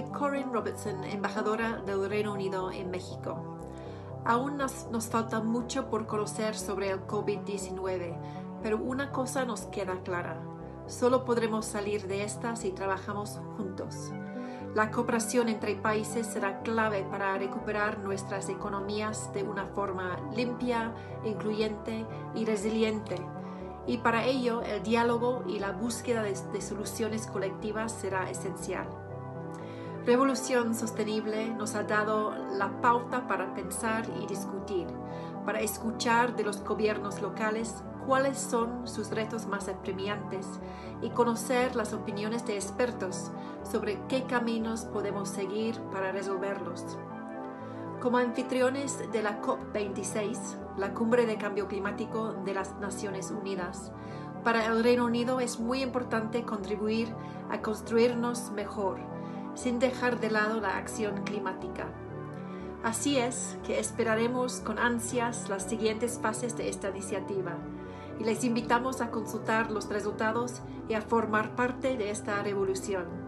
Corinne Robertson, embajadora del Reino Unido en México. Aún nos falta mucho por conocer sobre el COVID-19, pero una cosa nos queda clara: solo podremos salir de esta si trabajamos juntos. La cooperación entre países será clave para recuperar nuestras economías de una forma limpia, incluyente y resiliente. Y para ello, el diálogo y la búsqueda de soluciones colectivas será esencial. Revolución Sostenible nos ha dado la pauta para pensar y discutir, para escuchar de los gobiernos locales cuáles son sus retos más apremiantes y conocer las opiniones de expertos sobre qué caminos podemos seguir para resolverlos. Como anfitriones de la COP26, la Cumbre de Cambio Climático de las Naciones Unidas, para el Reino Unido es muy importante contribuir a construirnos mejor, sin dejar de lado la acción climática. Así es que esperaremos con ansias las siguientes fases de esta iniciativa y les invitamos a consultar los resultados y a formar parte de esta revolución.